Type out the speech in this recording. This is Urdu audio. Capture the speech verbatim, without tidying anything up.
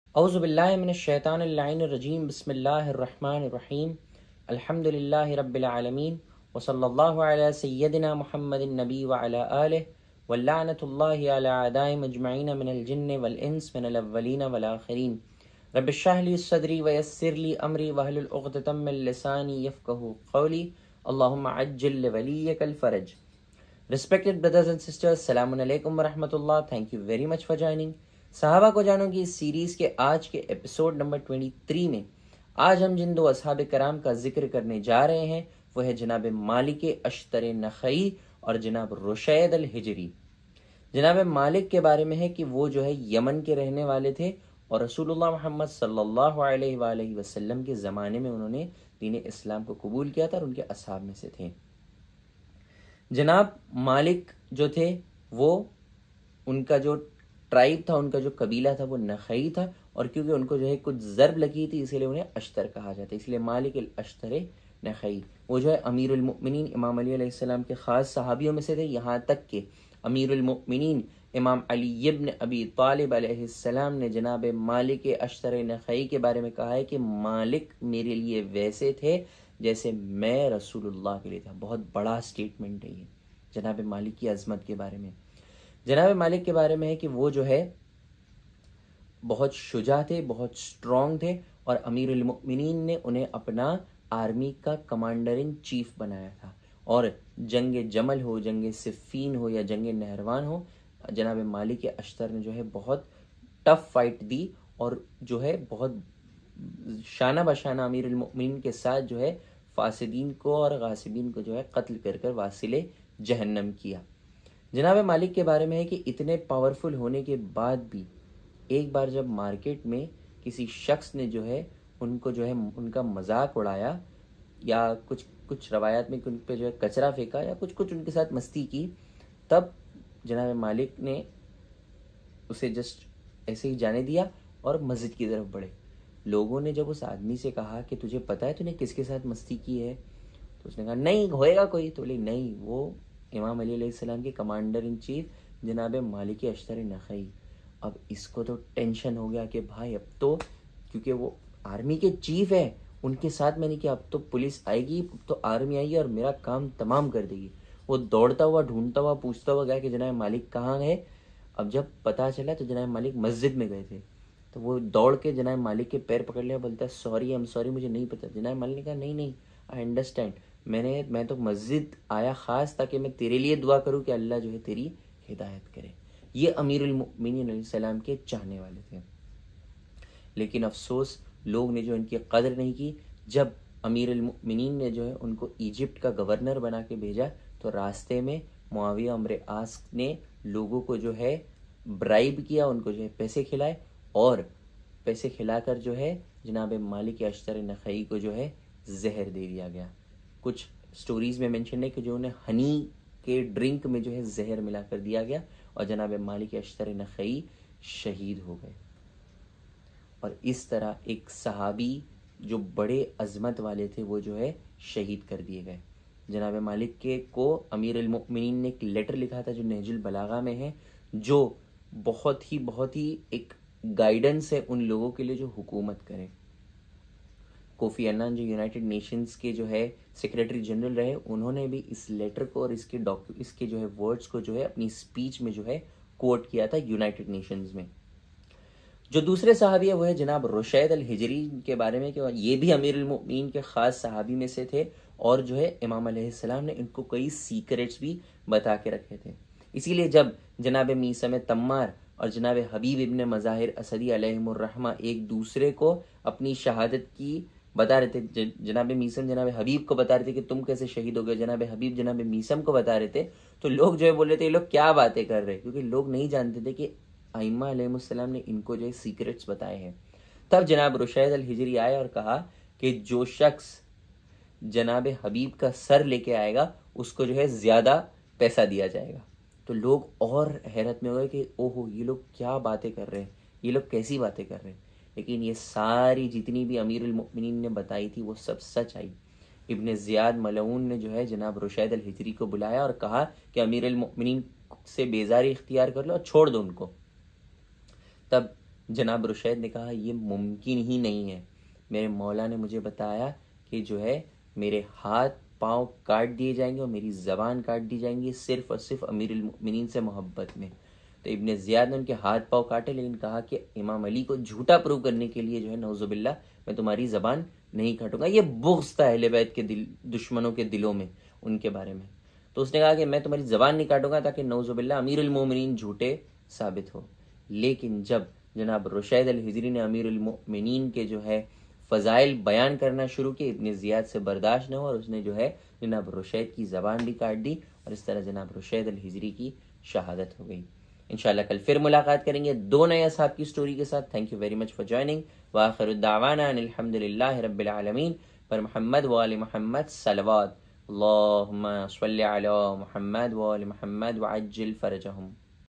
اعوذ باللہ من الشیطان اللعین الرجیم، بسم اللہ الرحمن الرحیم، الحمد للہ رب العالمین، وصلی اللہ علی سیدنا محمد النبی وعلی آلہ، واللعنۃ اللہ علی اعدائهم اجمعین من الجن والانس من الاولین والآخرین۔ رب اشرح لی صدری ویسر لی امری واحلل عقدۃ من لسانی یفقہوا قولی، اللہم عجل لولیک الفرج۔ Respected brothers and sisters, السلام علیکم ورحمۃ اللہ. Thank you very much for joining. صحابہ کو جانو کی اس سیریز کے آج کے ایپیسوڈ نمبر تیئیس میں آج ہم جن دو اصحاب کرام کا ذکر کرنے جا رہے ہیں وہ ہے جناب مالک اشتر نخعی اور جناب رشید الحجری۔ جناب مالک کے بارے میں ہے کہ وہ جو ہے یمن کے رہنے والے تھے اور رسول اللہ محمد صلی اللہ علیہ وآلہ وسلم کے زمانے میں انہوں نے دین اسلام کو قبول کیا تھا اور ان کے اصحاب میں سے تھے۔ جناب مالک جو تھے وہ ان کا جو ٹرائب تھا، ان کا جو قبیلہ تھا وہ نخعی تھا، اور کیونکہ ان کو جو ہے کچھ ضرب لگی تھی اسی لیے انہیں اشتر کہا جاتا ہے، اس لیے مالک الاشتر نخعی۔ وہ جو ہے امیر المؤمنین امام علی علیہ السلام کے خاص صحابیوں میں سے تھے، یہاں تک کہ امیر المؤمنین امام علی ابن ابی طالب علیہ السلام نے جناب مالک اشتر نخعی کے بارے میں کہا ہے کہ مالک میرے لیے ویسے تھے جیسے میں رسول اللہ کے لیے تھا۔ بہت بڑا سٹیٹمنٹ ہے یہ جناب مالک کی عظمت کے بارے میں۔ جناب مالک کے بارے میں ہے کہ وہ جو ہے بہت شجاع تھے، بہت سٹرونگ تھے، اور امیر المؤمنین نے انہیں اپنا آرمی کا کمانڈر ان چیف بنایا تھا، اور جنگ جمل ہو، جنگ صفین ہو یا جنگ نہروان ہو، جناب مالک اشتر نے جو ہے بہت ٹف فائٹ دی اور جو ہے بہت شانہ بشانہ امیر المؤمنین کے ساتھ جو ہے فاسدین کو اور غاصبین کو جو ہے قتل کر کر واصل جہنم کیا۔ جناب مالک کے بارے میں ہے کہ اتنے پاورفل ہونے کے بعد بھی ایک بار جب مارکیٹ میں کسی شخص نے جو ہے ان کو جو ہے ان کا مذاق اڑایا یا کچھ کچھ روایات میں ان پہ جو ہے کچرا پھینکا یا کچھ کچھ ان کے ساتھ مستی کی، تب جناب مالک نے اسے جسٹ ایسے ہی جانے دیا اور مسجد کی طرف بڑھے۔ لوگوں نے جب اس آدمی سے کہا کہ تجھے پتہ ہے تو نے کس کے ساتھ مستی کی ہے، تو اس نے کہا نہیں ہوئے گا کوئی، تو بولے نہیں، وہ امام علی علیہ السلام کے کمانڈر ان چیف جناب مالک اشتر نخعی۔ اب اس کو تو ٹینشن ہو گیا کہ بھائی اب تو کیونکہ وہ آرمی کے چیف ہیں، ان کے ساتھ میں نے کیا، اب تو پولیس آئے گی، اب تو آرمی آئے گی اور میرا کام تمام کر دے گی۔ وہ دوڑتا ہوا ڈھونڈتا ہوا پوچھتا ہوا گیا کہ جناب مالک کہاں ہے۔ اب جب پتہ چلا تو جناب مالک مسجد میں گئے تھے، تو وہ دوڑ کے جناب مالک کے پیر پکڑ لیا، بولتا ہے سوری ایم سوری مجھے نہیں پتہ۔ جناب مالک نے کہا نہیں نہیں آئی انڈرسٹینڈ، میں نے میں تو مسجد آیا خاص تاکہ میں تیرے لیے دعا کروں کہ اللہ جو ہے تیری ہدایت کرے۔ یہ امیر المؤمنین علیہ السلام کے چاہنے والے تھے، لیکن افسوس لوگ نے جو ان کی قدر نہیں کی۔ جب امیر المؤمنین نے جو ہے ان کو ایجپٹ کا گورنر بنا کے بھیجا تو راستے میں معاویہ عمرو عاص نے لوگوں کو جو ہے برائب کیا، ان کو جو ہے پیسے کھلائے، اور پیسے کھلا کر جو ہے جناب مالک اشتر نخعی کو جو ہے زہر دے دیا گیا۔ کچھ سٹوریز میں مینشن ہے کہ جو انہیں ہنی کے ڈرنک میں جو ہے زہر ملا کر دیا گیا اور جناب مالک اشتر نخعی شہید ہو گئے۔ اور اس طرح ایک صحابی جو بڑے عظمت والے تھے وہ جو ہے شہید کر دیے گئے۔ جناب مالک کے کو امیر المؤمنین نے ایک لیٹر لکھا تھا جو نہج البلاغہ میں ہے، جو بہت ہی بہت ہی ایک گائیڈنس ہے ان لوگوں کے لیے جو حکومت کرے۔ کوفی عنان جو یونائٹڈ نیشنز کے جو ہے سیکریٹری جنرل رہے، انہوں نے بھی اس لیٹر کو اور اس کے ڈاکو اس کے جو ہے ورڈز کو جو ہے اپنی سپیچ میں جو ہے کوٹ کیا تھا یونائٹڈ نیشنز میں۔ جو دوسرے صحابی ہے وہ ہے جناب رشید الحجری کے بارے میں کہ یہ بھی امیر المؤمنین کے خاص صحابی میں سے تھے، اور جو ہے امام علیہ السلام نے ان کو کئی سیکریٹس بھی بتا کے رکھے تھے۔ اسی لیے جب جناب میثم تمار اور جناب حبیب ابن مظاہر اسدی علیہم الرحمہ ایک دوسرے کو اپنی شہادت کی بتا رہے تھے، جناب میثم جناب حبیب کو بتا رہے تھے کہ تم کیسے شہید ہو گئے، جناب حبیب جناب میثم کو بتا رہے تھے، تو لوگ جو ہے بول رہے تھے یہ لوگ کیا باتیں کر رہے، کیونکہ لوگ نہیں جانتے تھے کہ ائمہ علیہ السلام نے ان کو جو ہے سیکریٹس بتائے ہیں۔ تب جناب رشید الحجری آئے اور کہا کہ جو شخص جناب حبیب کا سر لے کے آئے گا اس کو جو ہے زیادہ پیسہ دیا جائے گا۔ تو لوگ اور حیرت میں ہو گئے کہ اوہو یہ لوگ کیا باتیں کر رہے ہیں، یہ لوگ کیسی باتیں کر رہے ہیں، لیکن یہ ساری جتنی بھی امیر المؤمنین نے بتائی تھی وہ سب سچ آئی۔ ابن زیاد ملعون نے جو ہے جناب رشید الحجری کو بلایا اور کہا کہ امیر المؤمنین سے بیزاری اختیار کر لو اور چھوڑ دو ان کو۔ تب جناب رشید نے کہا یہ ممکن ہی نہیں ہے، میرے مولا نے مجھے بتایا کہ جو ہے میرے ہاتھ پاؤں کاٹ دیے جائیں گے اور میری زبان کاٹ دی جائیں گی صرف اور صرف امیر المؤمنین سے محبت میں۔ تو ابن زیاد نے ان کے ہاتھ پاؤں کاٹے، لیکن کہا کہ امام علی کو جھوٹا پروو کرنے کے لیے جو ہے نعوذ باللہ میں تمہاری زبان نہیں کاٹوں گا۔ یہ بغض تھا اہل بیت کے دل دشمنوں کے دلوں میں ان کے بارے میں۔ تو اس نے کہا کہ میں تمہاری زبان نہیں کاٹوں گا تاکہ نعوذ باللہ امیر المومنین جھوٹے ثابت ہو۔ لیکن جب جناب رشید الحجری نے امیر المؤمنین کے جو ہے فضائل بیان کرنا شروع کی، ابن زیاد سے برداشت نہ ہوا اور اس نے جو ہے جناب رشید کی زبان بھی کاٹ دی، اور اس طرح جناب رشید الحجری کی شہادت ہو گئی۔ انشاءاللہ کل پھر ملاقات کریں گے دو نئے اصحاب کی سٹوری کے ساتھ۔ Thank you very much for joining, وآخر الدعوانا ان الحمد للہ رب العالمین۔ پر محمد وآل محمد صلوات، اللہم صلی علی محمد وآل محمد وعجل فرجہم۔